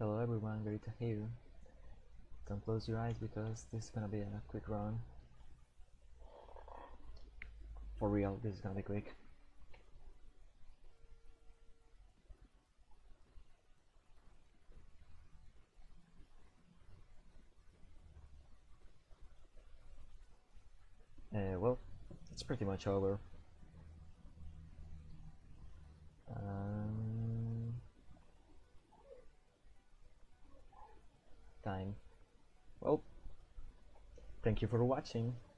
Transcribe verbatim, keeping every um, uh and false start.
Hello everyone, Garita here. Don't close your eyes because this is gonna be a quick run. For real, this is gonna be quick. Uh, well, it's pretty much over. Um, time. Well, thank you for watching.